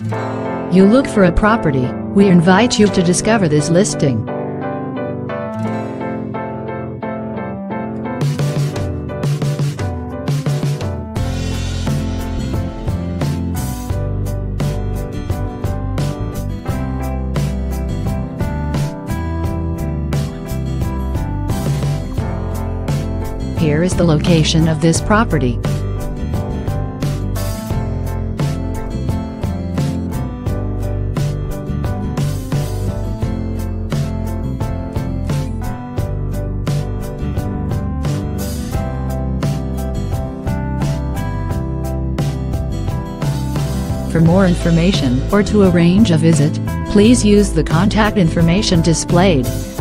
You look for a property, we invite you to discover this listing. Here is the location of this property. For more information or to arrange a visit, please use the contact information displayed.